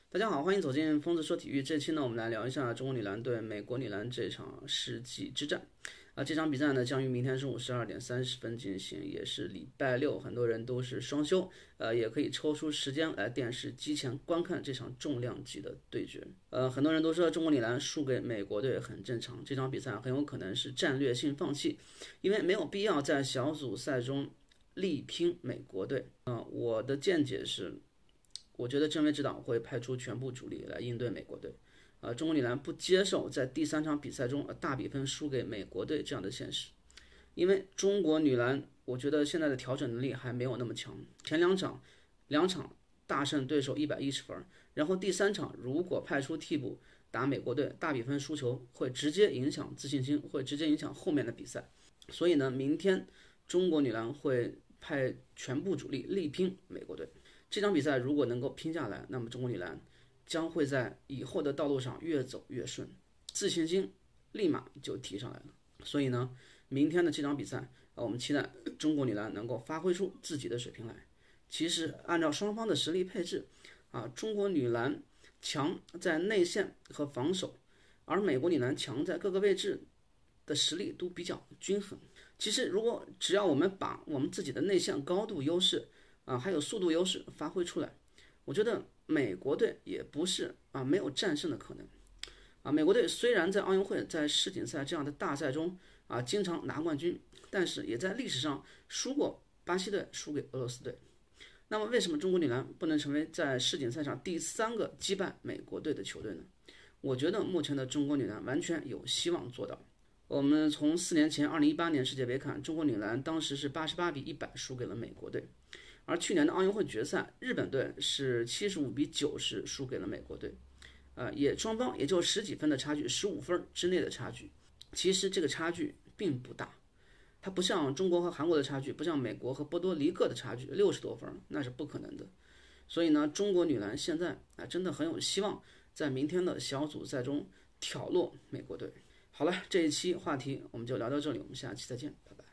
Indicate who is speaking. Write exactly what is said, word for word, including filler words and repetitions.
Speaker 1: 大家好，欢迎走进疯子说体育。这期呢，我们来聊一下中国女篮对美国女篮这场世纪之战。啊，这场比赛呢将于明天中午十二点三十分进行，也是礼拜六，很多人都是双休，呃，也可以抽出时间来电视机前观看这场重量级的对决。呃，很多人都说中国女篮输给美国队很正常，这场比赛很有可能是战略性放弃，因为没有必要在小组赛中力拼美国队。啊、呃，我的见解是。我觉得郑伟指导会派出全部主力来应对美国队，呃，中国女篮不接受在第三场比赛中大比分输给美国队这样的现实，因为中国女篮我觉得现在的调整能力还没有那么强，前两场两场大胜对手一百一十分，然后第三场如果派出替补打美国队，大比分输球会直接影响自信心，会直接影响后面的比赛，所以呢，明天中国女篮会派全部主力力拼美国队。这场比赛如果能够拼下来，那么中国女篮将会在以后的道路上越走越顺，自信心立马就提上来了。所以呢，明天的这场比赛，我们期待中国女篮能够发挥出自己的水平来。其实按照双方的实力配置，啊，中国女篮强在内线和防守，而美国女篮强在各个位置的实力都比较均衡。其实如果只要我们把我们自己的内线高度优势，啊，还有速度优势发挥出来，我觉得美国队也不是啊没有战胜的可能。啊，美国队虽然在奥运会、在世锦赛这样的大赛中啊经常拿冠军，但是也在历史上输过巴西队，输给俄罗斯队。那么为什么中国女篮不能成为在世锦赛上第三个击败美国队的球队呢？我觉得目前的中国女篮完全有希望做到。我们从四年前二零一八年世界杯看，中国女篮当时是八十八比一百输给了美国队。而去年的奥运会决赛，日本队是七十五比九十输给了美国队，呃，也双方也就十几分的差距，十五分之内的差距。其实这个差距并不大，它不像中国和韩国的差距，不像美国和波多黎各的差距，六十多分那是不可能的。所以呢，中国女篮现在啊真的很有希望在明天的小组赛中挑落美国队。好了，这一期话题我们就聊到这里，我们下期再见，拜拜。